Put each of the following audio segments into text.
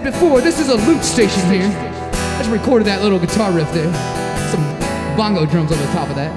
before, this is a loop station here. I just recorded that little guitar riff there. Some bongo drums on the top of that.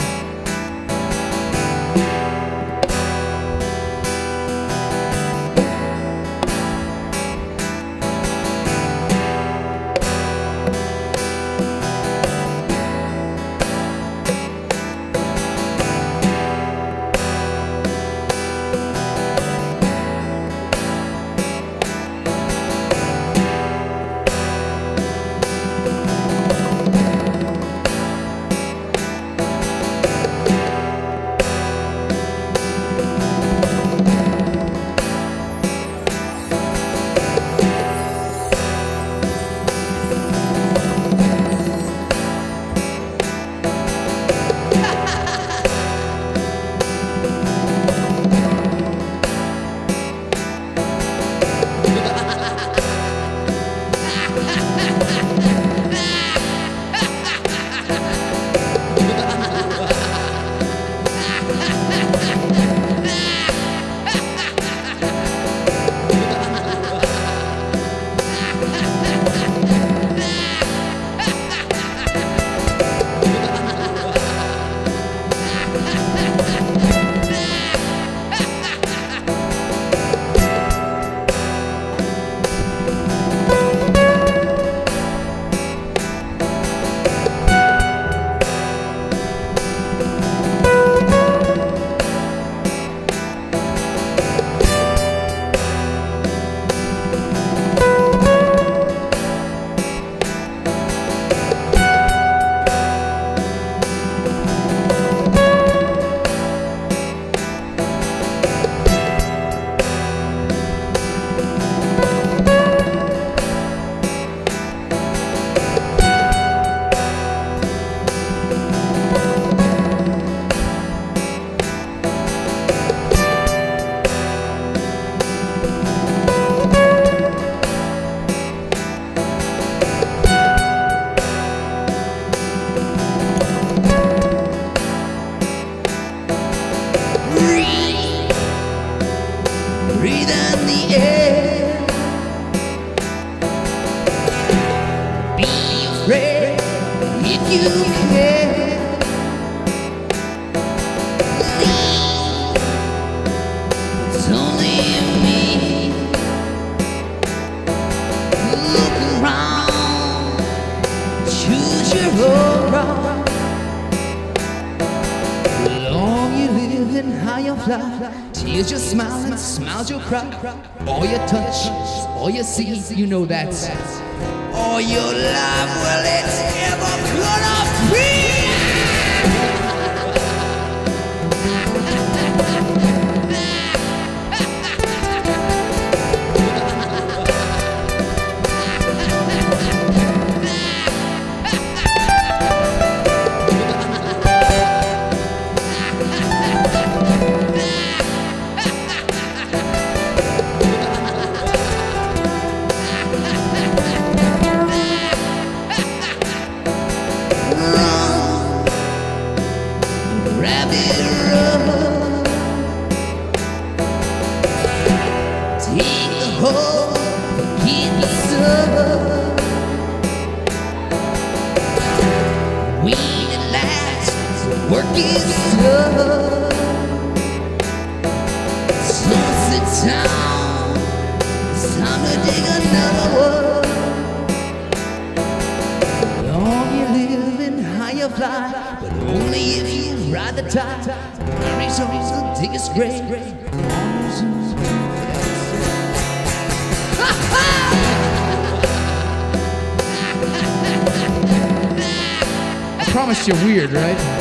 Breathe in the air. Be afraid if you care. Leave. It's only me. Look around. Choose your own route. Long you live and high you fly. Tears your smile and smiles your cry. All you touch, all you see, you know that's all your life. Well, it's ever gonna be. Work is done. So sit down. It's time to dig another one. Long you live and high you fly, but only if you ride the tide. Arizona's the biggest grave. I promised you're weird, right?